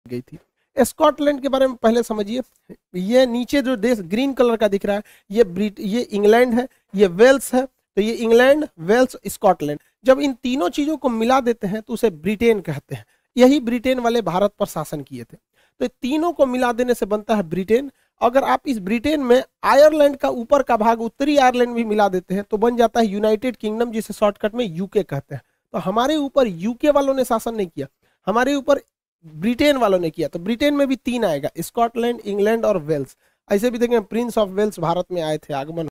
गई थी। स्कॉटलैंड के बारे में पहले समझिए। ये नीचे जो देश ग्रीन कलर का दिख रहा है, ये इंग्लैंड है, ये वेल्स है। तो ये इंग्लैंड, वेल्स, स्कॉटलैंड, जब इन तीनों चीजों को मिला देते हैं तो उसे ब्रिटेन कहते हैं। यही ब्रिटेन वाले भारत पर शासन किए थे। तो तीनों को मिला देने से बनता है ब्रिटेन। अगर आप इस ब्रिटेन में आयरलैंड का ऊपर का भाग, उत्तरी आयरलैंड भी मिला देते हैं तो बन जाता है यूनाइटेड किंगडम, जिसे शॉर्टकट में यूके कहते हैं। तो हमारे ऊपर यूके वालों ने शासन नहीं किया, हमारे ऊपर ब्रिटेन वालों ने किया। तो ब्रिटेन में भी तीन आएगा, स्कॉटलैंड, इंग्लैंड और वेल्स। ऐसे भी देखें प्रिंस ऑफ वेल्स भारत में आए थे, आगमन